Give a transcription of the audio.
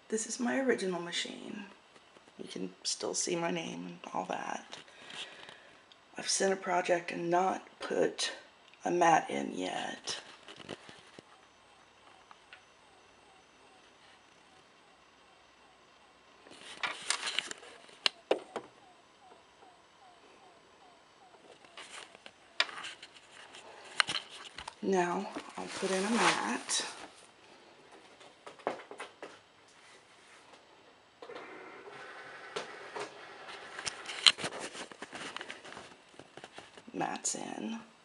This is my original machine. You can still see my name and all that. I've sent a project and not put a mat in yet. Now I'll put in a mat. Mat's in.